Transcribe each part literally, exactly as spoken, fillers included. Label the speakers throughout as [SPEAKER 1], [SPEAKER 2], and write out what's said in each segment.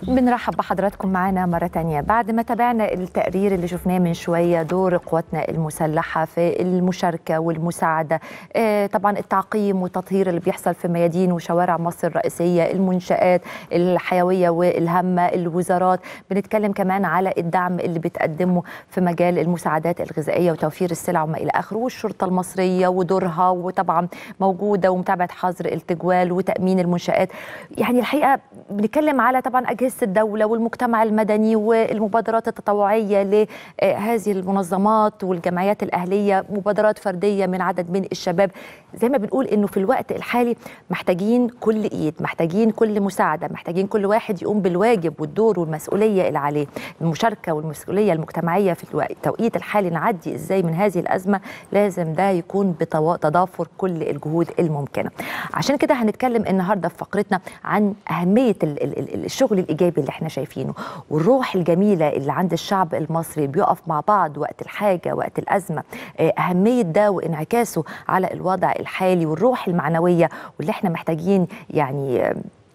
[SPEAKER 1] بنرحب بحضراتكم معنا مرة تانية. بعد ما تابعنا التقرير اللي شفناه من شوية، دور قواتنا المسلحة في المشاركة والمساعدة، آه طبعا التعقيم والتطهير اللي بيحصل في ميادين وشوارع مصر الرئيسية، المنشآت الحيوية والهامة، الوزارات. بنتكلم كمان على الدعم اللي بتقدمه في مجال المساعدات الغذائية وتوفير السلع وما إلى آخره، والشرطة المصرية ودورها، وطبعا موجودة ومتابعة حظر التجوال وتأمين المنشآت. يعني الحقيقة بنتكلم على طبعا أجهزة الدولة والمجتمع المدني والمبادرات التطوعية لهذه المنظمات والجمعيات الأهلية، مبادرات فردية من عدد من الشباب. زي ما بنقول إنه في الوقت الحالي محتاجين كل إيد، محتاجين كل مساعدة، محتاجين كل واحد يقوم بالواجب والدور والمسؤولية اللي عليه. المشاركة والمسؤولية المجتمعية في التوقيت الحالي نعدي إزاي من هذه الأزمة، لازم ده يكون بتضافر كل الجهود الممكنة. عشان كده هنتكلم النهاردة في فقرتنا عن أهمية الشغل الإيجابي اللي احنا شايفينه، والروح الجميلة اللي عند الشعب المصري بيقف مع بعض وقت الحاجة وقت الأزمة، أهمية ده وإنعكاسه على الوضع الحالي، والروح المعنوية واللي احنا محتاجين. يعني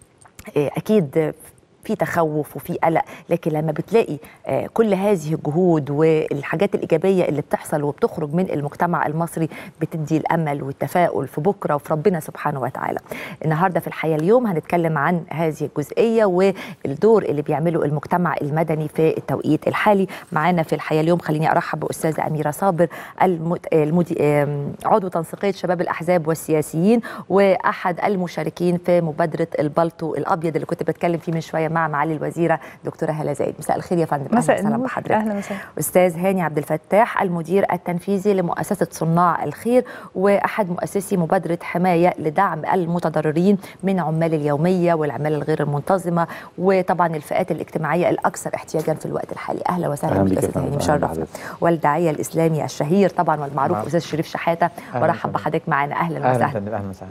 [SPEAKER 1] أكيد في تخوف وفي قلق، لكن لما بتلاقي كل هذه الجهود والحاجات الإيجابية اللي بتحصل وبتخرج من المجتمع المصري، بتدي الأمل والتفاؤل في بكرة وفي ربنا سبحانه وتعالى. النهاردة في الحياة اليوم هنتكلم عن هذه الجزئية والدور اللي بيعمله المجتمع المدني في التوقيت الحالي. معانا في الحياة اليوم خليني أرحب بأستاذة أميرة صابر، المدي... عضو تنسيقية شباب الأحزاب والسياسيين، وأحد المشاركين في مبادرة البلطو الأبيض اللي كنت بتكلم فيه من شوية مع معالي الوزيرة دكتورة هالة زايد. مساء الخير يا فندم.
[SPEAKER 2] مساء النور. بحضرتك. اهلا وسهلا.
[SPEAKER 1] استاذ هاني عبد الفتاح، المدير التنفيذي لمؤسسة صناع الخير واحد مؤسسي مبادرة حماية لدعم المتضررين من عمال اليومية والعمالة الغير المنتظمة، وطبعا الفئات الاجتماعية الاكثر احتياجا في الوقت الحالي. اهلا وسهلا بك استاذ هاني، مشرف. والداعية الاسلامي الشهير طبعا والمعروف استاذ شريف شحاتة، برحب بحضرتك معنا. اهلا وسهلا.
[SPEAKER 3] اهلا وسهلا.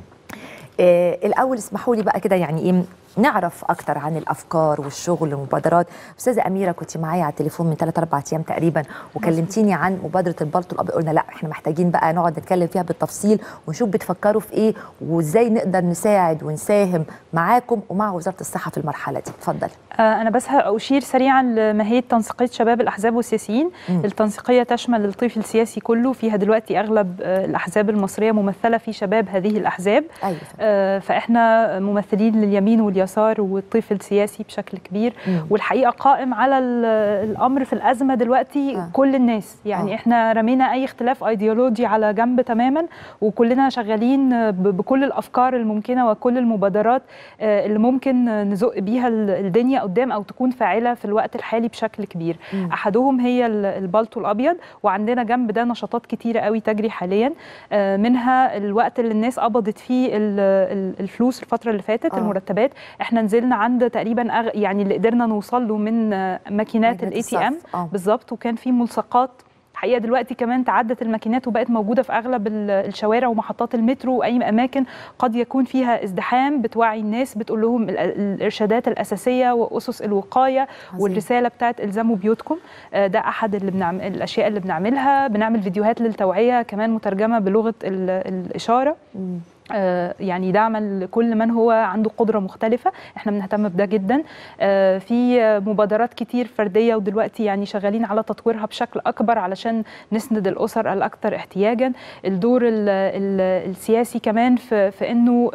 [SPEAKER 1] آه الاول اسمحوا لي بقى كده يعني ايه نعرف اكتر عن الافكار والشغل والمبادرات. استاذه اميره كنت معايا على التليفون من ثلاث اربع ايام تقريبا وكلمتيني عن مبادره البلطو الابيض، قلنا لا احنا محتاجين بقى نقعد نتكلم فيها بالتفصيل ونشوف بتفكروا في ايه وازاي نقدر نساعد ونساهم معاكم ومع وزاره الصحه في المرحله دي. اتفضلي.
[SPEAKER 2] آه انا بس هاشير سريعا لماهيه تنسيقيه شباب الاحزاب والسياسيين. م. التنسيقيه تشمل الطيف السياسي كله، فيها دلوقتي اغلب آه الاحزاب المصريه ممثله في شباب هذه الاحزاب.
[SPEAKER 1] أيوة.
[SPEAKER 2] آه فاحنا ممثلين لليمين واليسار والطيف السياسي بشكل كبير. م. والحقيقه قائم على الامر في الازمه دلوقتي آه. كل الناس، يعني آه. احنا رمينا اي اختلاف ايديولوجي على جنب تماما، وكلنا شغالين بكل الافكار الممكنه وكل المبادرات آه اللي ممكن نزق بيها الدنيا قدام او تكون فاعله في الوقت الحالي بشكل كبير. م. احدهم هي البلطو الابيض، وعندنا جنب ده نشاطات كتيره قوي تجري حاليا، آه منها الوقت اللي الناس قبضت فيه الفلوس الفتره اللي فاتت، آه. المرتبات. احنا نزلنا عند تقريبا أغ... يعني اللي قدرنا نوصل له من ماكينات الاي تي ام بالظبط، وكان في ملصقات حقيقه دلوقتي كمان تعدت الماكينات وبقت موجوده في اغلب الشوارع ومحطات المترو واي اماكن قد يكون فيها ازدحام، بتوعي الناس، بتقول لهم الارشادات الاساسيه واسس الوقايه عزيز. والرساله بتاعت الزموا بيوتكم. ده احد اللي بنعمل الاشياء اللي بنعملها. بنعمل فيديوهات للتوعيه كمان مترجمه بلغه الاشاره، م. آه يعني دعما لكل من هو عنده قدرة مختلفة. احنا بنهتم بده جدا. آه في مبادرات كتير فردية ودلوقتي يعني شغالين على تطويرها بشكل أكبر علشان نسند الأسر الأكثر احتياجا. الدور ال ال السياسي كمان في, في أنه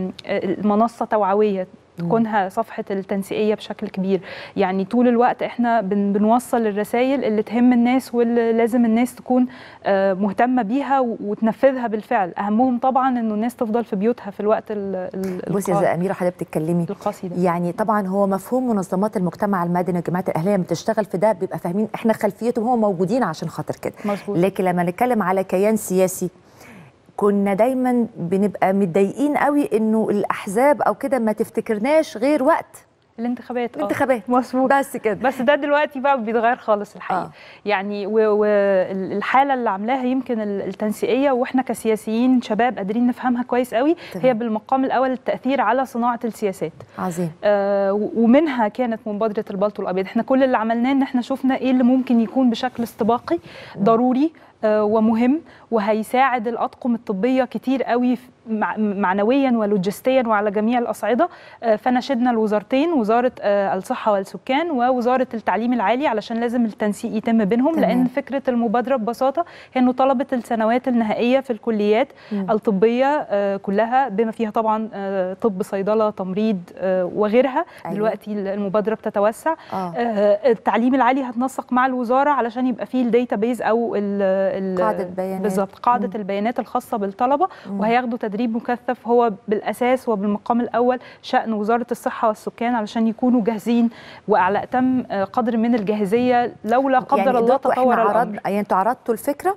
[SPEAKER 2] المنصة توعوية تكونها صفحة التنسيقية بشكل كبير. يعني طول الوقت احنا بن بنوصل الرسائل اللي تهم الناس واللي لازم الناس تكون مهتمة بيها وتنفذها بالفعل. أهمهم طبعا انه الناس تفضل في بيوتها في الوقت ال
[SPEAKER 1] بصي يا أميرة حضرتك بتتكلمي
[SPEAKER 2] القاسي ده.
[SPEAKER 1] يعني طبعا هو مفهوم منظمات المجتمع المدني والجمعيات الأهلية لما بتشتغل في ده بيبقى فاهمين احنا خلفيتهم هم موجودين عشان خاطر كده.
[SPEAKER 2] مظبوط.
[SPEAKER 1] لكن لما نتكلم على كيان سياسي كنا دايما بنبقى متضايقين قوي انه الاحزاب او كده ما تفتكرناش غير وقت
[SPEAKER 2] الانتخابات.
[SPEAKER 1] الانتخابات
[SPEAKER 2] مظبوط،
[SPEAKER 1] بس كده.
[SPEAKER 2] بس ده دلوقتي بقى بيتغير خالص الحقيقه. آه. يعني والحاله اللي عاملاها يمكن التنسيقيه واحنا كسياسيين شباب قادرين نفهمها كويس قوي. طبعا. هي بالمقام الاول التاثير على صناعه السياسات.
[SPEAKER 1] عظيم.
[SPEAKER 2] آه ومنها كانت مبادره البلطو الابيض. احنا كل اللي عملناه ان احنا شفنا ايه اللي ممكن يكون بشكل استباقي ضروري آه ومهم وهيساعد الاطقم الطبيه كتير قوي معنويا ولوجستيا وعلى جميع الاصعده. فناشدنا الوزارتين، وزاره الصحه والسكان ووزاره التعليم العالي، علشان لازم التنسيق يتم بينهم. تمام. لان فكره المبادره ببساطه هي انه طلبه السنوات النهائيه في الكليات م. الطبيه كلها بما فيها طبعا طب، صيدله، تمريض وغيرها. أيوة. دلوقتي المبادره بتتوسع. آه. التعليم العالي هتنسق مع الوزاره علشان يبقى فيه الداتا بيز او ال
[SPEAKER 1] قاعده بيانات،
[SPEAKER 2] بالظبط قاعده م. البيانات الخاصه بالطلبه. م. وهياخدوا تدريب مكثف هو بالاساس وبالمقام الاول شان وزاره الصحه والسكان علشان يكونوا جاهزين وعلى اتم قدر من الجاهزيه لو لا قدر يعني الله تطور الامر.
[SPEAKER 1] يعني انتوا عرضتوا الفكره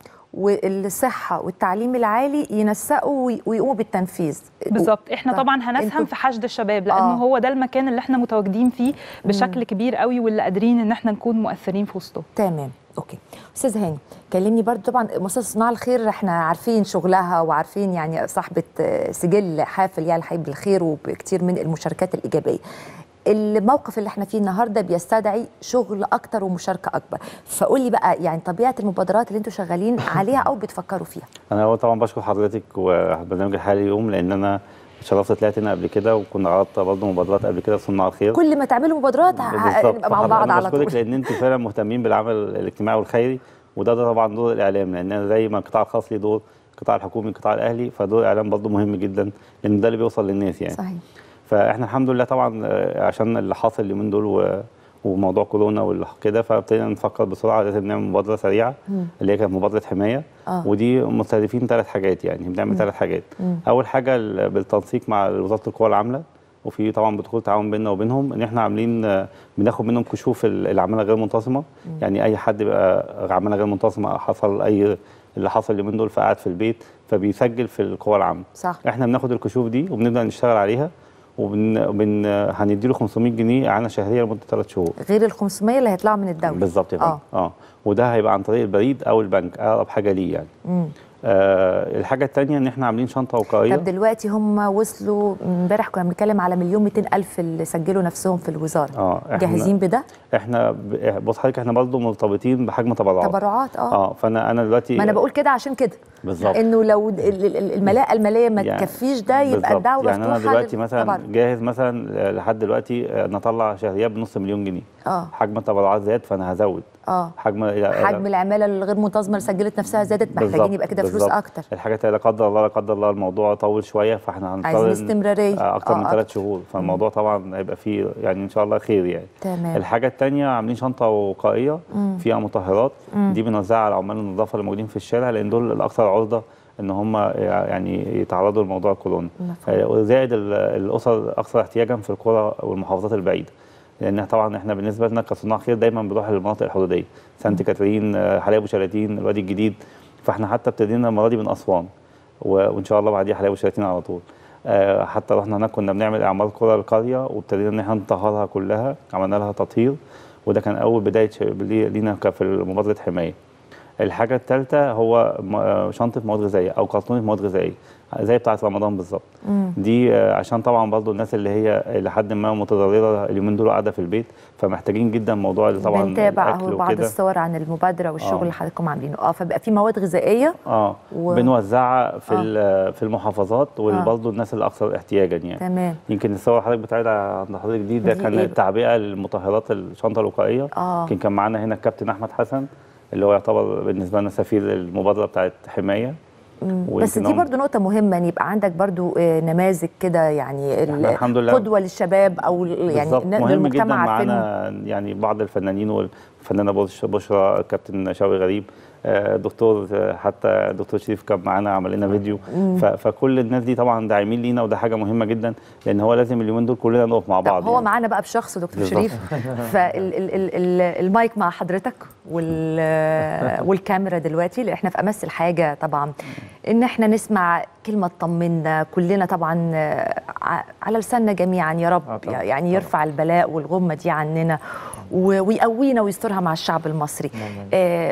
[SPEAKER 1] والصحه والتعليم العالي ينسقوا ويقوموا بالتنفيذ.
[SPEAKER 2] بالظبط. احنا طبعا هنسهم في حشد الشباب لانه آه. هو ده المكان اللي احنا متواجدين فيه بشكل مم. كبير قوي، واللي قادرين ان احنا نكون مؤثرين في وسطه.
[SPEAKER 1] تمام. اوكي استاذ هاني، كلمني برضو. طبعا مؤسسه صناع الخير احنا عارفين شغلها وعارفين يعني صاحبه سجل حافل يا الحي بالخير وبكتير من المشاركات الايجابيه. الموقف اللي احنا فيه النهارده بيستدعي شغل اكتر ومشاركه اكبر، فقول لي بقى يعني طبيعه المبادرات اللي انتم شغالين عليها او بتفكروا فيها.
[SPEAKER 3] انا هو طبعا بشكر حضرتك وبرنامج الحالي اليوم، لان انا اتشرفت طلعت هنا قبل كده، وكنا عرضت برضه مبادرات قبل كده في صناع الخير.
[SPEAKER 1] كل ما تعملوا مبادرات نبقى مع بعض على طول.
[SPEAKER 3] بشكرك لان انت فعلا مهتمين بالعمل الاجتماعي والخيري، وده ده طبعا دور الاعلام، لان زي ما القطاع الخاص ليه دور، القطاع الحكومي، القطاع الاهلي، فدور الاعلام برضه مهم جدا لان ده اللي بيوصل للناس يعني.
[SPEAKER 1] صحيح.
[SPEAKER 3] فاحنا الحمد لله طبعا عشان اللي حاصل اليومين دول وموضوع كورونا وكده، فابتدينا نفكر بسرعه لازم نعمل مبادره سريعه مم. اللي هي كانت مبادره حمايه. آه. ودي مستهدفين ثلاث حاجات، يعني بنعمل ثلاث حاجات. مم. اول حاجه بالتنسيق مع وزاره القوى العامله، وفي طبعا بدخول تعاون بيننا وبينهم، ان احنا عاملين بناخد منهم كشوف العماله غير منتظمه. مم. يعني اي حد بقى عماله غير منتظمه حصل اي اللي حصل اليومين دول فقعد في البيت فبيسجل في القوى العامه.
[SPEAKER 1] صح.
[SPEAKER 3] احنا بناخد الكشوف دي وبنبدا نشتغل عليها، وبن بن هنديله خمسمية جنيه اعانه شهريه لمده ثلاث شهور،
[SPEAKER 1] غير ال خمسمية اللي هيطلعوا من الدوله.
[SPEAKER 3] بالظبط يا فندم. اه اه وده هيبقى عن طريق البريد او البنك، اقرب حاجه ليه يعني. امم آه الحاجه الثانيه ان احنا عاملين شنطه وقائيه.
[SPEAKER 1] طب دلوقتي هم وصلوا، امبارح كنا بنتكلم على مليون ومئتين الف اللي سجلوا نفسهم في الوزاره. اه جاهزين بده؟
[SPEAKER 3] احنا بص حضرتك احنا برضه مرتبطين بحجم تبرعات.
[SPEAKER 1] تبرعات اه
[SPEAKER 3] اه فانا انا دلوقتي
[SPEAKER 1] ما انا بقول كده عشان كده
[SPEAKER 3] بالظبط،
[SPEAKER 1] انه لو الملاءه الماليه ما
[SPEAKER 3] يعني
[SPEAKER 1] تكفيش ده يبقى الدعوه مفتوحه.
[SPEAKER 3] يعني انا دلوقتي مثلا طبعا. جاهز مثلا لحد دلوقتي نطلع شهريات بنص مليون جنيه. اه حجم التبرعات زاد فانا هزود.
[SPEAKER 1] اه
[SPEAKER 3] حجم
[SPEAKER 1] حجم العماله الغير منتظمه اللي سجلت نفسها زادت، محتاجين يبقى كده فلوس اكتر.
[SPEAKER 3] الحاجات لا قدر الله لا قدر الله الموضوع طول شويه، فاحنا هنضطر
[SPEAKER 1] عايزين استمراريه
[SPEAKER 3] اكتر من ثلاث شهور، فالموضوع طبعا هيبقى فيه يعني ان شاء الله خير يعني.
[SPEAKER 1] تمام.
[SPEAKER 3] الحاجه الثانيه عاملين شنطه وقائيه فيها مطهرات. مم. دي بنوزعها على عمال النظافه اللي موجودين في الشارع، لان دول الاكثر عرضه ان هم يعني يتعرضوا لموضوع كورونا، وزائد الاسر الاكثر احتياجا في القرى والمحافظات البعيده، لان طبعا احنا بالنسبه لنا كصناع خير دايما بنروح للمناطق الحدوديه، سانت كاترين، حلايب وشلاتين، الوادي الجديد، فاحنا حتى ابتدينا المره دي من اسوان، وان شاء الله بعديها حلايب وشلاتين على طول. آه حتى رحنا هناك كنا بنعمل اعمار قرى القريه، وابتدينا ان احنا نطهرها كلها، عملنا لها تطهير، وده كان اول بدايه لينا في مبادره حمايه. الحاجه الثالثه هو شنطه مواد غذائيه او كرتونه مواد غذائيه زي بتاعه رمضان بالظبط. دي عشان طبعا برضو الناس اللي هي لحد ما متضرره اليومين دول قاعده في البيت، فمحتاجين جدا موضوع طبعا
[SPEAKER 1] بنتابع اهو بعض الصور عن المبادره والشغل آه. اللي حضراتكم عاملينه. اه فبقى في مواد غذائيه
[SPEAKER 3] اه و... بنوزعها في آه. في المحافظات وبرضو آه. الناس الاكثر احتياجا يعني. تمام. يمكن الصور حضرتك بتاعتها عند حضرتك دي ده كان التعبئه للمطهرات الشنطه الوقائيه. آه. يمكن كان معانا هنا الكابتن احمد حسن اللي هو يعتبر بالنسبه لنا سفير المبادره بتاعت حمايه.
[SPEAKER 1] بس دي برضو نقطة مهمة ان يبقى عندك برضو نماذج كده يعني قدوة للشباب او يعني
[SPEAKER 3] مهم جدا معانا يعني بعض الفنانين والفنانة بشرى، الكابتن شوقي غريب، دكتور حتى دكتور شريف كان معانا عمل لنا فيديو. فكل الناس دي طبعا داعمين لينا، وده حاجه مهمه جدا لان هو لازم اليومين دول كلنا نقف مع بعض.
[SPEAKER 1] هو يعني معانا بقى بشخص دكتور شريف، فالمايك مع حضرتك والكاميرا دلوقتي، لان احنا في امس الحاجه طبعا ان احنا نسمع كلمه تطمنا كلنا طبعا على لساننا جميعا يا رب، يعني يرفع البلاء والغمه دي عننا ويقوينا ويسترها مع الشعب المصري. آه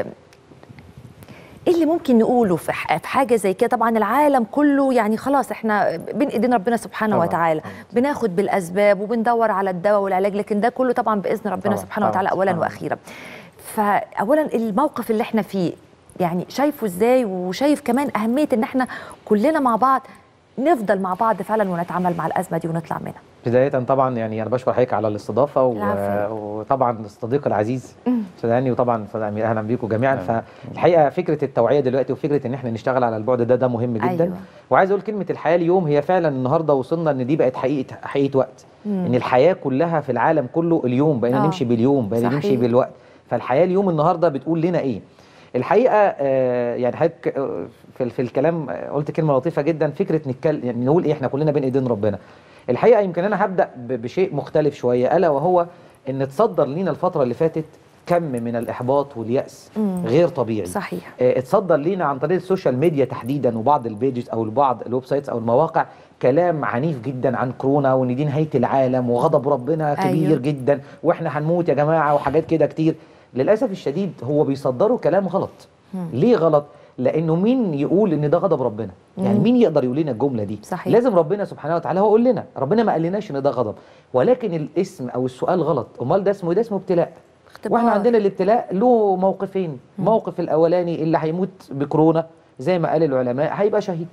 [SPEAKER 1] ايه اللي ممكن نقوله في حاجه زي كده؟ طبعا العالم كله يعني خلاص احنا بين ايدين ربنا سبحانه طبعا. وتعالى طبعا. بناخد بالاسباب وبندور على الدواء والعلاج، لكن ده كله طبعا باذن ربنا طبعا. سبحانه وتعالى اولا طبعا. واخيرا. فاولا الموقف اللي احنا فيه يعني شايفه ازاي، وشايف كمان اهميه ان احنا كلنا مع بعض نفضل مع بعض فعلا ونتعامل مع الازمه دي ونطلع منها؟
[SPEAKER 4] بدايه طبعا يعني انا بشكر حضرتك على الاستضافه و... وطبعا الصديق العزيز استاذ هاني، وطبعا استاذ امير اهلا بيكم جميعا. فالحقيقه فكره التوعيه دلوقتي وفكره ان احنا نشتغل على البعد ده ده مهم جدا. أيوة. وعايز اقول كلمه الحياه اليوم هي فعلا النهارده وصلنا ان دي بقت حقيقه حقيقه وقت. مم. ان الحياه كلها في العالم كله اليوم، بقينا نمشي باليوم، بقينا نمشي بالوقت. فالحياه اليوم النهارده بتقول لنا ايه؟ الحقيقه آه يعني حضرتك في, في الكلام قلت كلمه لطيفه جدا، فكره نتكلم يعني نقول ايه، احنا كلنا بين ايدين ربنا. الحقيقه يمكن انا هبدا بشيء مختلف شويه، الا وهو ان تصدر لينا الفتره اللي فاتت كم من الاحباط والياس مم. غير طبيعي.
[SPEAKER 1] صحيح.
[SPEAKER 4] اه اتصدر لينا عن طريق السوشيال ميديا تحديدا وبعض البيجز او بعض الويب سايتس او المواقع كلام عنيف جدا عن كورونا وان دي نهايه العالم وغضب ربنا كبير. أيوه. جدا واحنا هنموت يا جماعه وحاجات كده كتير. للاسف الشديد هو بيصدروا كلام غلط. مم. ليه غلط؟ لانه مين يقول ان ده غضب ربنا؟ يعني مين يقدر يقول لنا الجمله دي؟ صحيح. لازم ربنا سبحانه وتعالى هو يقول لنا، ربنا ما قالناش ان ده غضب، ولكن الاسم او السؤال غلط. امال ده اسمه ده اسمه ابتلاء. اختبار. واحنا عندنا الابتلاء له موقفين. مم. موقف الاولاني اللي هيموت بكورونا زي ما قال العلماء هيبقى شهيد.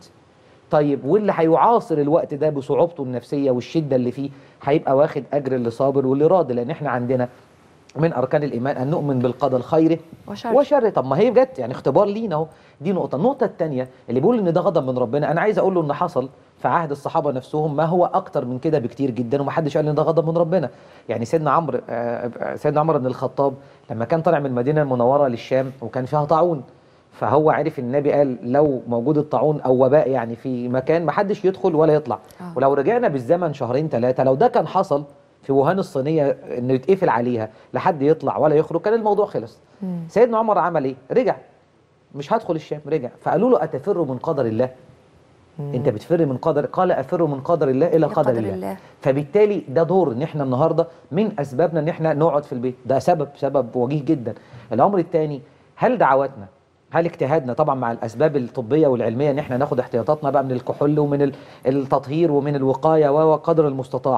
[SPEAKER 4] طيب واللي هيعاصر الوقت ده بصعوبته النفسيه والشده اللي فيه هيبقى واخد اجر اللي صابر واللي راضي، لان احنا عندنا من أركان الإيمان أن نؤمن بالقدر خيره وشره. وشره. طب ما هي بجد يعني اختبار لينا اهو. دي نقطة. النقطة الثانية اللي بيقول إن ده غضب من ربنا، أنا عايز أقول له إن حصل في عهد الصحابة نفسهم ما هو أكتر من كده بكتير جدا ومحدش قال إن ده غضب من ربنا. يعني سيدنا عمرو سيدنا عمر بن الخطاب لما كان طالع من المدينة المنورة للشام وكان فيها طاعون، فهو عرف النبي قال لو موجود الطاعون أو وباء يعني في مكان محدش يدخل ولا يطلع. آه. ولو رجعنا بالزمن شهرين ثلاثة لو ده كان حصل في ووهان الصينيه انه يتقفل عليها لحد يطلع ولا يخرج كان الموضوع خلص. مم. سيدنا عمر عمل ايه؟ رجع، مش هدخل الشام، رجع. فقالوا له اتفر من قدر الله؟ مم. انت بتفر من قدر؟ قال افر من قدر الله الى قدر, قدر الله. الله. فبالتالي ده دور ان احنا النهارده من اسبابنا ان احنا نقعد في البيت، ده سبب سبب وجيه جدا. الامر الثاني، هل دعواتنا، هل اجتهادنا طبعا مع الاسباب الطبيه والعلميه ان احنا ناخد احتياطاتنا بقى من الكحول ومن التطهير ومن الوقايه وقدر المستطاع،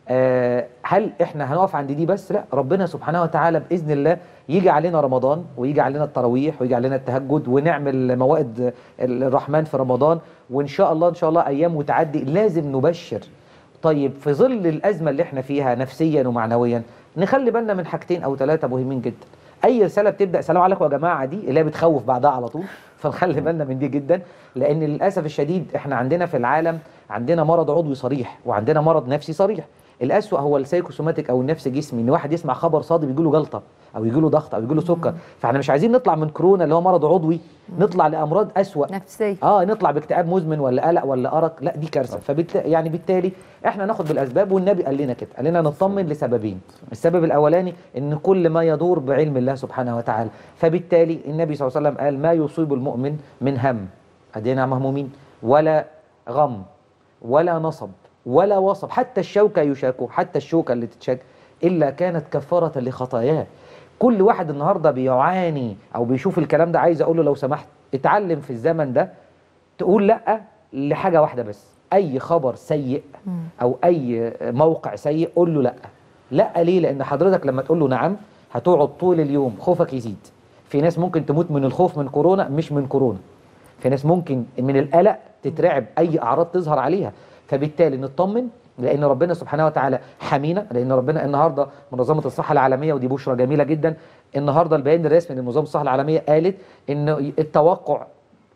[SPEAKER 4] أه هل احنا هنقف عند دي بس؟ لا، ربنا سبحانه وتعالى باذن الله يجي علينا رمضان ويجي علينا التراويح ويجي علينا التهجد ونعمل موائد الرحمن في رمضان، وان شاء الله ان شاء الله ايام وتعدي لازم نبشر. طيب في ظل الازمه اللي احنا فيها نفسيا ومعنويا نخلي بالنا من حاجتين او ثلاثه مهمين جدا. اي رساله بتبدا سلام عليكم يا جماعه دي اللي هي بتخوف بعدها على طول، فنخلي بالنا من دي جدا، لان للاسف الشديد احنا عندنا في العالم عندنا مرض عضوي صريح وعندنا مرض نفسي صريح. الأسوأ هو السايكوسوماتيك او النفس جسمي، ان واحد يسمع خبر صادم يجي له جلطه او يجي له ضغط او يجي له سكر. فاحنا مش عايزين نطلع من كورونا اللي هو مرض عضوي نطلع لامراض أسوأ
[SPEAKER 1] نفسيه،
[SPEAKER 4] اه نطلع باكتئاب مزمن ولا قلق ولا ارق، لا دي كارثه. فبالتالي يعني بالتالي احنا ناخد بالاسباب، والنبي قال لنا كده، قال لنا نطمن لسببين. السبب الاولاني ان كل ما يدور بعلم الله سبحانه وتعالى، فبالتالي النبي صلى الله عليه وسلم قال ما يصيب المؤمن من هم، ادينا مهمومين، ولا غم ولا نصب ولا وصب، حتى الشوكة يشاكه، حتى الشوكة اللي تتشاك إلا كانت كفارة لخطاياه. كل واحد النهاردة بيعاني أو بيشوف الكلام ده، عايز أقول له لو سمحت اتعلم في الزمن ده تقول لأ لحاجة واحدة بس. أي خبر سيء أو أي موقع سيء قول له لأ. لأ ليه؟ لأن حضرتك لما تقول له نعم هتقعد طول اليوم خوفك يزيد. في ناس ممكن تموت من الخوف من كورونا مش من كورونا. في ناس ممكن من القلق تترعب أي أعراض تظهر عليها. فبالتالي نطمن لان ربنا سبحانه وتعالى حمينا، لان ربنا النهارده منظمه الصحه العالميه، ودي بشرى جميله جدا، النهارده البيان الرسمي لمنظمه الصحه العالميه قالت ان التوقع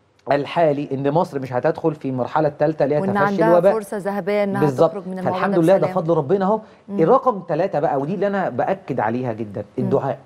[SPEAKER 4] الحالي ان مصر مش هتدخل في المرحله الثالثه اللي هي تفشي الوباء،
[SPEAKER 1] فرصه ذهبيه انها تخرج من الموضوع.
[SPEAKER 4] فالحمد لله ده فضل ربنا اهو. الرقم ثلاثة بقى، ودي اللي انا باكد عليها جدا، الدعاء.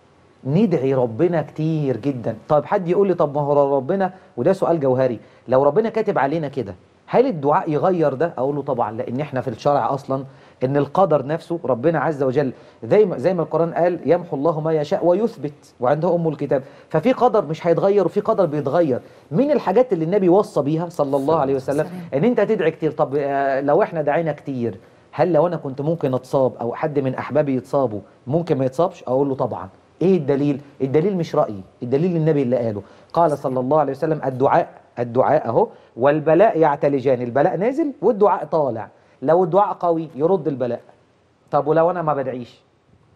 [SPEAKER 4] ندعي ربنا كتير جدا. طيب حد يقول لي طب ما هو ربنا، وده سؤال جوهري، لو ربنا كاتب علينا كده هل الدعاء يغير ده؟ اقول له طبعا، لان احنا في الشرع اصلا ان القدر نفسه ربنا عز وجل زي ما زي ما القران قال يمحو الله ما يشاء ويثبت وعنده ام الكتاب، ففي قدر مش هيتغير وفي قدر بيتغير. من الحاجات اللي النبي وصى بيها صلى الله عليه وسلم ان انت تدعي كتير. طب لو احنا دعينا كتير، هل لو انا كنت ممكن اتصاب او حد من احبابي يتصابوا ممكن ما يتصابش؟ اقول له طبعا. ايه الدليل؟ الدليل مش رايي، الدليل النبي اللي قاله، قال صلى الله عليه وسلم الدعاء الدعاء اهو والبلاء يعتلجان، البلاء نازل والدعاء طالع، لو الدعاء قوي يرد البلاء. طب ولو انا ما بدعيش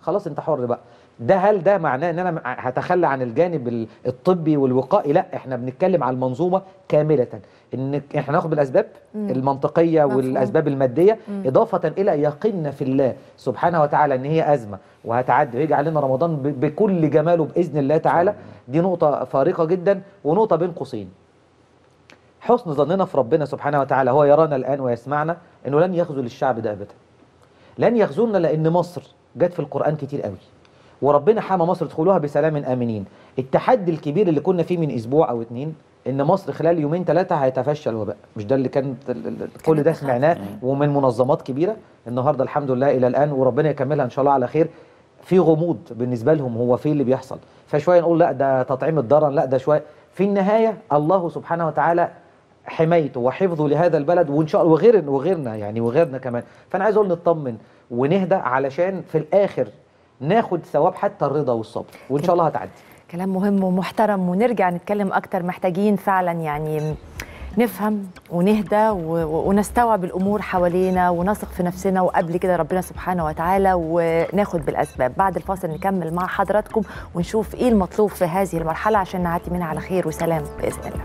[SPEAKER 4] خلاص انت حر بقى. ده هل ده معناه ان انا هتخلى عن الجانب الطبي والوقائي؟ لا، احنا بنتكلم على المنظومه كامله، ان احنا ناخد بالاسباب مم. المنطقيه مفهوم. والاسباب الماديه مم. اضافه الى يقيننا في الله سبحانه وتعالى ان هي ازمه وهتعدي ويجي علينا رمضان بكل جماله باذن الله تعالى. دي نقطه فارقه جدا. ونقطه بين قوسين، حسن ظننا في ربنا سبحانه وتعالى، هو يرانا الان ويسمعنا، انه لن يخذل الشعب ده ابدا. لن يخذلنا، لان مصر جت في القران كتير قوي، وربنا حمى مصر ادخلوها بسلام امنين. التحدي الكبير اللي كنا فيه من اسبوع او اتنين ان مصر خلال يومين ثلاثه هيتفشى الوباء، مش ده اللي كان كل ده سمعناه ومن منظمات كبيره. النهارده الحمد لله الى الان، وربنا يكملها ان شاء الله على خير، في غموض بالنسبه لهم هو في اللي بيحصل. فشويه نقول لا ده تطعيم الضرر، لا ده شويه. في النهايه الله سبحانه وتعالى حمايته وحفظه لهذا البلد، وان شاء الله وغير وغيرنا يعني وغيرنا كمان. فانا عايز اقول نطمن ونهدى علشان في الاخر ناخد ثواب حتى الرضا والصبر، وان شاء الله هتعدي.
[SPEAKER 1] كلام مهم ومحترم، ونرجع نتكلم اكتر. محتاجين فعلا يعني نفهم ونهدى ونستوعب الامور حوالينا ونثق في نفسنا وقبل كده ربنا سبحانه وتعالى، وناخد بالاسباب. بعد الفاصل نكمل مع حضراتكم ونشوف ايه المطلوب في هذه المرحله عشان نعدي منها على خير وسلام باذن الله.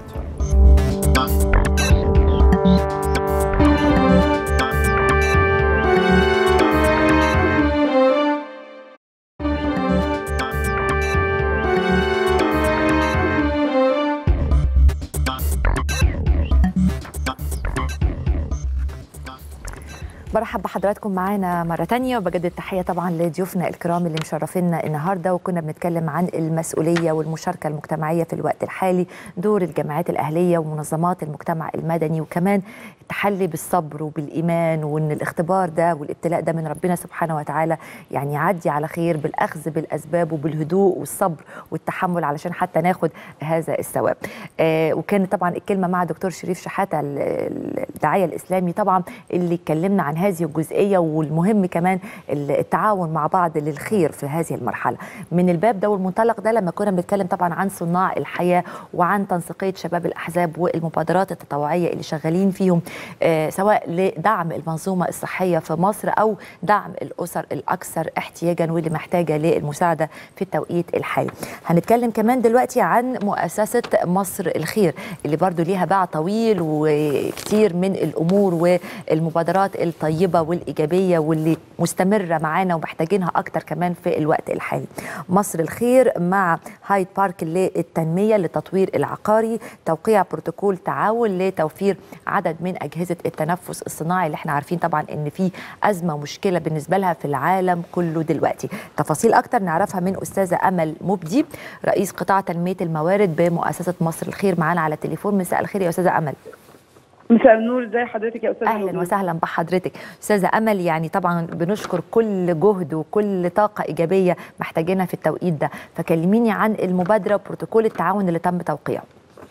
[SPEAKER 1] برحب بحضراتكم معانا مرة تانية، وبجدد التحية طبعا لضيوفنا الكرام اللي مشرفينا النهاردة. وكنا بنتكلم عن المسؤولية والمشاركة المجتمعية في الوقت الحالي، دور الجمعيات الأهلية ومنظمات المجتمع المدني، وكمان التحلي بالصبر وبالإيمان، وأن الاختبار ده والابتلاء ده من ربنا سبحانه وتعالى يعني يعدي على خير بالأخذ بالأسباب وبالهدوء والصبر والتحمل علشان حتى ناخد هذا الثواب. آه وكانت طبعا الكلمة مع دكتور شريف شحاتة الداعية الإسلامي طبعا اللي اتكلمنا عن هذه الجزئية، والمهم كمان التعاون مع بعض للخير في هذه المرحلة. من الباب ده والمنطلق ده لما كنا بنتكلم طبعا عن صناع الحياة وعن تنسيقية شباب الأحزاب والمبادرات التطوعية اللي شغالين فيهم آه سواء لدعم المنظومة الصحية في مصر أو دعم الأسر الأكثر احتياجا واللي محتاجة للمساعدة في التوقيت الحالي. هنتكلم كمان دلوقتي عن مؤسسة مصر الخير اللي برضو ليها باع طويل وكتير من الأمور والمبادرات الطيبة والإيجابية واللي مستمرة معانا ومحتاجينها أكتر كمان في الوقت الحالي. مصر الخير مع هايد بارك للتنمية للتطوير العقاري، توقيع بروتوكول تعاون لتوفير عدد من أجهزة التنفس الصناعي اللي احنا عارفين طبعا إن في أزمة مشكلة بالنسبة لها في العالم كله دلوقتي. تفاصيل أكتر نعرفها من أستاذة أمل مبدي رئيس قطاع تنمية الموارد بمؤسسة مصر الخير معانا على التليفون. مساء الخير يا أستاذة أمل.
[SPEAKER 5] مساء النور، ازي حضرتك يا استاذه؟
[SPEAKER 1] اهلا وسهلا بحضرتك استاذه امل. يعني طبعا بنشكر كل جهد وكل طاقه ايجابيه محتاجينها في التوقيت ده، فكلميني عن المبادره وبروتوكول التعاون اللي تم توقيعه.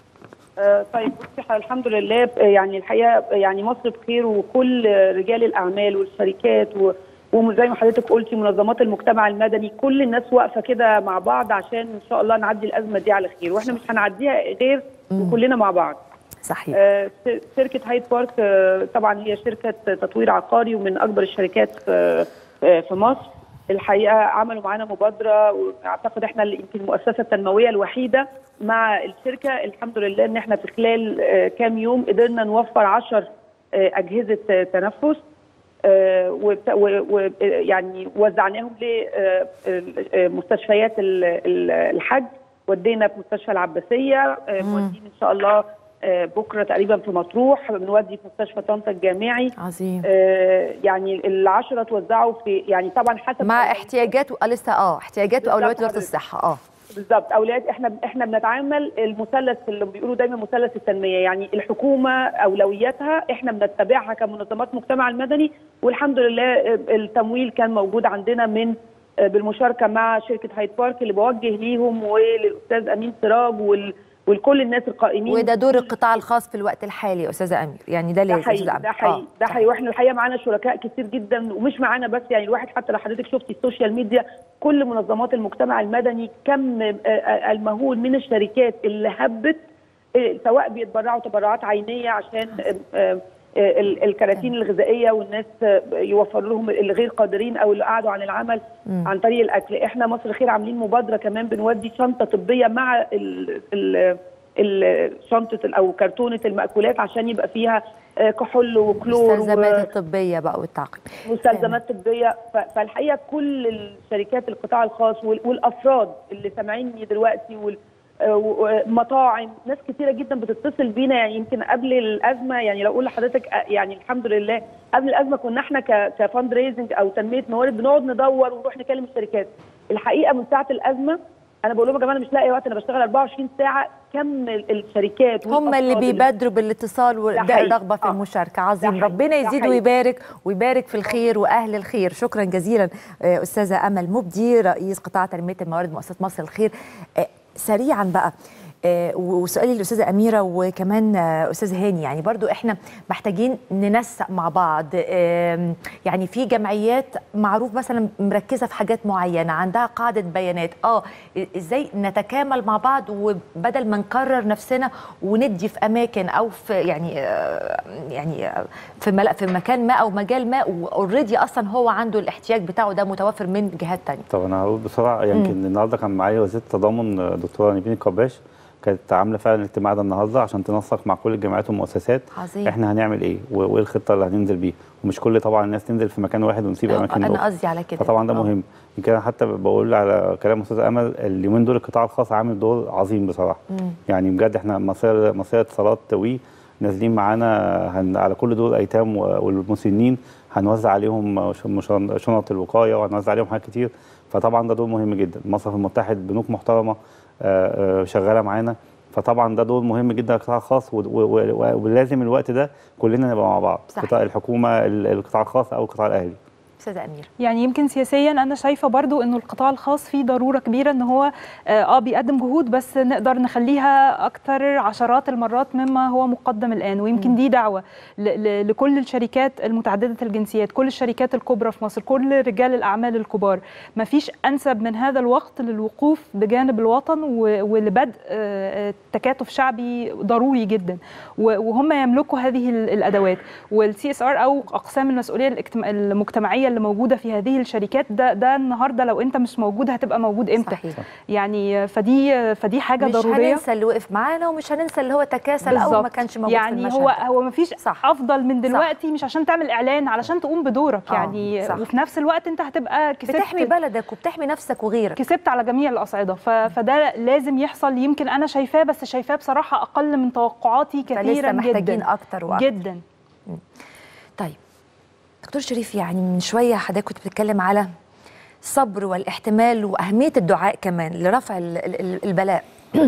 [SPEAKER 5] آه طيب بصي، الحمد لله يعني الحقيقه يعني مصر بخير، وكل رجال الاعمال والشركات وزي ما حضرتك قلتي منظمات المجتمع المدني، كل الناس واقفه كده مع بعض عشان ان شاء الله نعدي الازمه دي على خير، واحنا مش هنعديها غير وكلنا مع بعض.
[SPEAKER 1] صحيح.
[SPEAKER 5] آه شركة هايد بارك آه طبعا هي شركة تطوير عقاري ومن أكبر الشركات في, آه في مصر. الحقيقة عملوا معانا مبادرة، وأعتقد إحنا يمكن المؤسسة التنموية الوحيدة مع الشركة. الحمد لله إن إحنا في خلال آه كام يوم قدرنا نوفر عشر آه أجهزة تنفس، ويعني وزعناهم لمستشفيات الحج. ودينا في مستشفى العباسية، مودين إن شاء الله بكره تقريبا في مطروح، بنودي في مستشفى طنطا الجامعي.
[SPEAKER 1] عظيم.
[SPEAKER 5] آه يعني العشره توزعوا في يعني طبعا حسب
[SPEAKER 1] مع احتياجات لسه اه احتياجات واولويات وزاره الصحه. اه
[SPEAKER 5] بالظبط، اولويات. احنا احنا بنتعامل المثلث اللي بيقولوا دايما مثلث التنميه، يعني الحكومه اولوياتها احنا بنتبعها كمنظمات مجتمع المدني، والحمد لله التمويل كان موجود عندنا من بالمشاركه مع شركه هايد بارك اللي بوجه ليهم وللاستاذ امين سراج وال ولكل الناس القائمين.
[SPEAKER 1] وده دور القطاع الخاص في الوقت الحالي يا استاذه امير، يعني ده لازم.
[SPEAKER 5] ده حقيقي ده حقيقي ده حقيقي واحنا الحقيقه معانا شركاء كتير جدا، ومش معانا بس، يعني الواحد حتى لو حضرتك شفتي السوشيال ميديا كل منظمات المجتمع المدني كم المهول من الشركات اللي هبت، سواء بيتبرعوا تبرعات عينيه عشان الكراتين الغذائيه والناس يوفر لهم الغير قادرين او اللي قعدوا عن العمل م. عن طريق الاكل. احنا مصر خير عاملين مبادره كمان بنودي شنطه طبيه مع ال ال شنطه او كرتونه المأكولات عشان يبقى فيها كحول وكلور
[SPEAKER 1] مستلزمات الطبيه بقى والتعقيم
[SPEAKER 5] مستلزمات طبيه. فالحقيقه كل الشركات القطاع الخاص والافراد اللي سامعيني دلوقتي ومطاعم ناس كثيره جدا بتتصل بينا. يعني يمكن قبل الازمه، يعني لو اقول لحضرتك يعني الحمد لله قبل الازمه كنا احنا كفاند ريزنج او تنميه موارد بنقعد ندور ونروح نكلم الشركات. الحقيقه من ساعه الازمه انا بقول لهم يا جماعه انا مش لاقي وقت، انا بشتغل أربعة وعشرين ساعه. كم الشركات
[SPEAKER 1] هم اللي بيبادروا بالاتصال والرغبه في المشاركه. عظيم، ربنا يزيد ويبارك ويبارك في الخير واهل الخير. شكرا جزيلا استاذه امل مبدي رئيس قطاع تنميه الموارد مؤسسه مصر الخير. سريعا بقى آه وسؤالي للاستاذه اميره وكمان آه استاذ هاني، يعني برضو احنا محتاجين ننسق مع بعض. آه يعني في جمعيات معروف مثلا مركزه في حاجات معينه، عندها قاعده بيانات، اه ازاي نتكامل مع بعض وبدل ما نكرر نفسنا وندي في اماكن او في يعني آه يعني آه في في مكان ما او مجال ما واوريدي اصلا هو عنده الاحتياج بتاعه ده متوفر من جهات ثانيه.
[SPEAKER 3] طب انا هقول بسرعه، يمكن النهارده كان معايا وزيره التضامن دكتوره نيفين القباش، كانت عامله فعلا الاجتماع ده النهارده عشان تنسق مع كل الجامعات والمؤسسات.
[SPEAKER 1] عظيم.
[SPEAKER 3] احنا هنعمل ايه وايه الخطه اللي هننزل بيها، ومش كل طبعا الناس تنزل في مكان واحد ونسيب اماكن
[SPEAKER 1] انا قصدي على كده.
[SPEAKER 3] فطبعا ده مهم. يمكن حتى بقول على كلام استاذه امل، اليومين دول القطاع الخاص عامل دور عظيم بصراحه. مم. يعني بجد احنا مصير مصير اتصالات وي نازلين معانا على كل دول الايتام والمسنين، هنوزع عليهم شنط الوقايه وهنوزع عليهم حاجات كتير. فطبعا ده دور مهم جدا. المصرف المتحد بنوك محترمه شغاله معانا، فطبعا ده دور مهم جدا للقطاع الخاص، ولازم الوقت ده كلنا نبقى مع بعض. قطاع الحكومه، القطاع الخاص او القطاع الاهلي.
[SPEAKER 1] استاذه اميره،
[SPEAKER 2] يعني يمكن سياسيا انا شايفه برضو انه القطاع الخاص فيه ضروره كبيره ان هو اه بيقدم جهود، بس نقدر نخليها اكتر عشرات المرات مما هو مقدم الان. ويمكن دي دعوه لكل الشركات المتعدده الجنسيات، كل الشركات الكبرى في مصر، كل رجال الاعمال الكبار. ما فيش انسب من هذا الوقت للوقوف بجانب الوطن ولبدء تكاتف شعبي ضروري جدا، وهم يملكوا هذه الادوات. والسي اس ار او اقسام المسؤوليه المجتمعيه اللي موجوده في هذه الشركات، ده ده النهارده لو انت مش موجود هتبقى موجود امتى؟
[SPEAKER 1] صحيح.
[SPEAKER 2] يعني فدي فدي حاجه
[SPEAKER 1] مش
[SPEAKER 2] ضروريه.
[SPEAKER 1] مش هننسى اللي وقف معانا ومش هننسى اللي هو تكاسل او ما كانش موجود
[SPEAKER 2] يعني
[SPEAKER 1] في المشهد.
[SPEAKER 2] هو هو ما فيش افضل من دلوقتي.
[SPEAKER 1] صح.
[SPEAKER 2] مش عشان تعمل اعلان، علشان تقوم بدورك. يعني
[SPEAKER 1] صح.
[SPEAKER 2] وفي نفس الوقت انت هتبقى كسبت،
[SPEAKER 1] بتحمي بلدك وبتحمي نفسك وغيرك،
[SPEAKER 2] كسبت على جميع الاصعده. فده لازم يحصل. يمكن انا شايفاه، بس شايفاه بصراحه اقل من توقعاتي كثيرا جدا.
[SPEAKER 1] محتاجين اكتر واكتر
[SPEAKER 2] جدا.
[SPEAKER 1] طيب دكتور شريف، يعني من شويه حضرتك كنت بتتكلم على الصبر والاحتمال واهميه الدعاء كمان لرفع البلاء.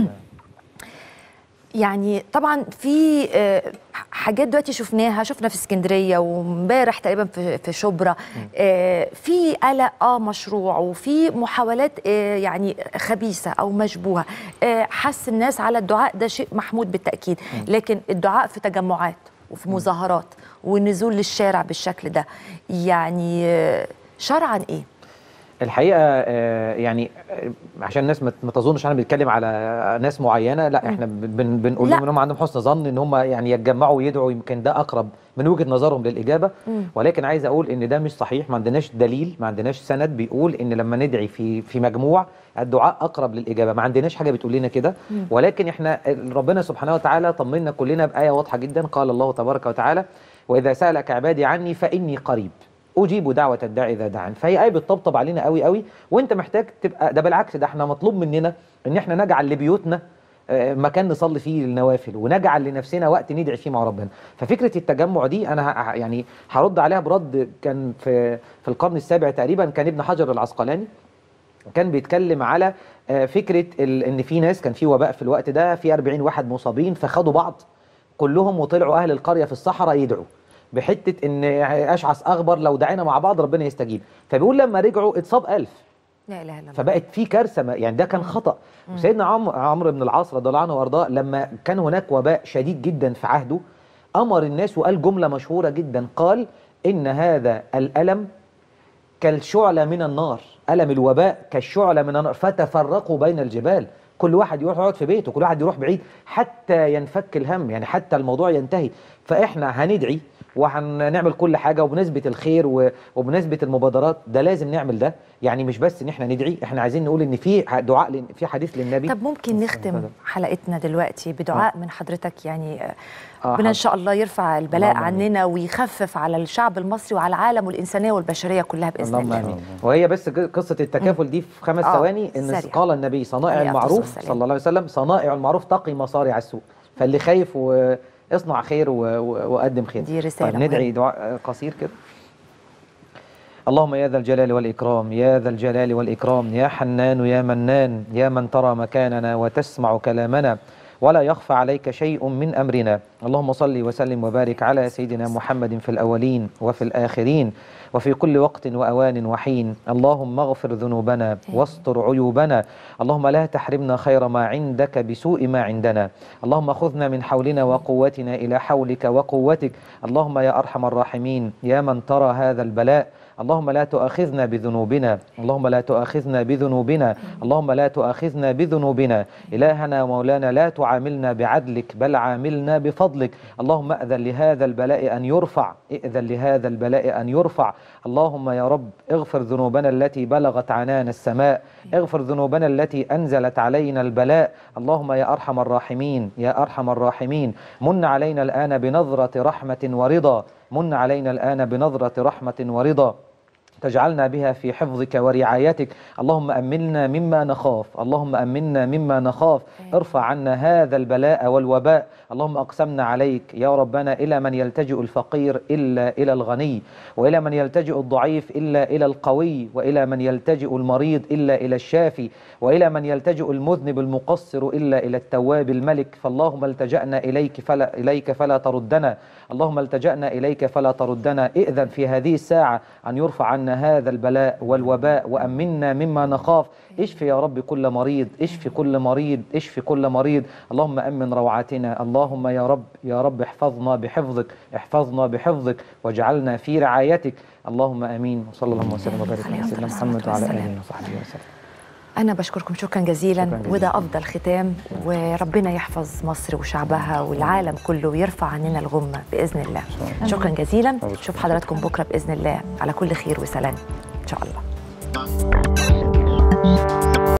[SPEAKER 1] يعني طبعا في حاجات دلوقتي شفناها، شفنا في اسكندريه وامبارح تقريبا في في شبرا، في قلق اه مشروع وفي محاولات يعني خبيثه او مشبوهه. حث الناس على الدعاء ده شيء محمود بالتاكيد، لكن الدعاء في تجمعات وفي مظاهرات والنزول للشارع بالشكل ده يعني شرعا ايه؟
[SPEAKER 4] الحقيقه يعني عشان الناس ما تظنش احنا بنتكلم على ناس معينه، لا احنا بن بنقول لهم ان هم عندهم حسن ظن ان هم يعني يتجمعوا ويدعوا، يمكن ده اقرب من وجهه نظرهم للاجابه. ولكن عايز اقول ان ده مش صحيح. ما عندناش دليل، ما عندناش سند بيقول ان لما ندعي في في مجموع الدعاء اقرب للاجابه. ما عندناش حاجه بتقول لنا كده. ولكن احنا ربنا سبحانه وتعالى طمنا كلنا بايه واضحه جدا. قال الله تبارك وتعالى: واذا سالك عبادي عني فاني قريب اجيب دعوه الداعي اذا دعان. فهي ايه بتطبطب علينا قوي قوي، وانت محتاج تبقى ده بالعكس، ده احنا مطلوب مننا ان احنا نجعل لبيوتنا مكان نصلي فيه النوافل، ونجعل لنفسنا وقت ندعي فيه مع ربنا. ففكره التجمع دي انا يعني هرد عليها برد كان في في القرن السابع تقريبا، كان ابن حجر العسقلاني كان بيتكلم على فكره ان في ناس كان في وباء في الوقت ده، في أربعين واحد مصابين، فخدوا بعض كلهم وطلعوا اهل القريه في الصحراء يدعوا بحته ان اشعث اغبر لو دعينا مع بعض ربنا يستجيب. فبيقول لما رجعوا اتصاب ألف.
[SPEAKER 1] لا اله الا الله.
[SPEAKER 4] فبقت في كارثه، يعني ده كان خطا. وسيدنا عمرو بن العاص رضي الله عنه وارضاه لما كان هناك وباء شديد جدا في عهده، امر الناس وقال جمله مشهوره جدا، قال: ان هذا الالم كالشعله من النار، الم الوباء كالشعله من النار، فتفرقوا بين الجبال. كل واحد يروح يقعد في بيته، كل واحد يروح بعيد حتى ينفك الهم، يعني حتى الموضوع ينتهي. فاحنا هندعي وهنعمل كل حاجه وبنسبه الخير وبنسبه المبادرات، ده لازم نعمل ده. يعني مش بس ان احنا ندعي، احنا عايزين نقول ان في دعاء، في حديث للنبي.
[SPEAKER 1] طب ممكن نختم حلقتنا دلوقتي بدعاء من حضرتك، يعني ربنا ان شاء الله يرفع البلاء عننا ويخفف على الشعب المصري وعلى العالم والانسانيه والبشريه كلها باذن الله.
[SPEAKER 4] الله. وهي بس قصه التكافل دي في خمس ثواني، ان قال النبي صنائع المعروف صلى الله عليه وسلم، صنائع المعروف تقي مصارع السوء. فاللي خايف واصنع خير وقدم خير.
[SPEAKER 1] دي رساله.
[SPEAKER 4] طيب ندعي دعاء قصير كده. اللهم يا ذا الجلال والإكرام، يا ذا الجلال والإكرام، يا حنان يا منان، يا من ترى مكاننا وتسمع كلامنا ولا يخفى عليك شيء من أمرنا. اللهم صل وسلم وبارك على سيدنا محمد في الأولين وفي الآخرين وفي كل وقت وأوان وحين. اللهم اغفر ذنوبنا واستر عيوبنا، اللهم لا تحرمنا خير ما عندك بسوء ما عندنا. اللهم خذنا من حولنا وقوتنا إلى حولك وقوتك. اللهم يا أرحم الراحمين، يا من ترى هذا البلاء، اللهم لا تؤاخذنا بذنوبنا، اللهم لا تؤاخذنا بذنوبنا، اللهم لا تؤاخذنا بذنوبنا. إلهنا ومولانا لا تعاملنا بعدلك بل عاملنا بفضلك. اللهم أذن لهذا البلاء أن يرفع، ائذن لهذا البلاء أن يرفع. اللهم يا رب اغفر ذنوبنا التي بلغت عنان السماء، اغفر ذنوبنا التي أنزلت علينا البلاء. اللهم يا أرحم الراحمين، يا أرحم الراحمين، من علينا الآن بنظرة رحمة ورضا، من علينا الآن بنظرة رحمة ورضا تجعلنا بها في حفظك ورعايتك. اللهم أمنا مما نخاف، اللهم أمنا مما نخاف، ارفع عنا هذا البلاء والوباء. اللهم أقسمنا عليك يا ربنا إلى من يلتجئ الفقير إلا إلى الغني، وإلى من يلتجئ الضعيف إلا إلى القوي، وإلى من يلتجئ المريض إلا إلى الشافي، وإلى من يلتجئ المذنب المقصر إلا إلى التواب الملك. فاللهم التجأنا إليك فلا, إليك فلا تردنا، اللهم التجأنا إليك فلا تردنا. ائذن في هذه الساعة أن يرفع عنا هذا البلاء والوباء وأمنا مما نخاف. اشفي يا رب كل مريض، اشفي كل مريض، اشفي كل مريض. اللهم أمن روعاتنا، اللهم يا رب يا رب احفظنا بحفظك، احفظنا بحفظك واجعلنا في رعايتك. اللهم آمين. وصلى الله وسلم وبارك على سيدنا محمد وعلى آله وصحبه وسلم.
[SPEAKER 1] أنا بشكركم شكرا جزيلا, شكرا جزيلا. وده أفضل ختام، وربنا يحفظ مصر وشعبها والعالم كله ويرفع عننا الغمة بإذن الله. شكرا, شكرا جزيلا. نشوف حضراتكم بكرة بإذن الله على كل خير وسلام إن شاء الله.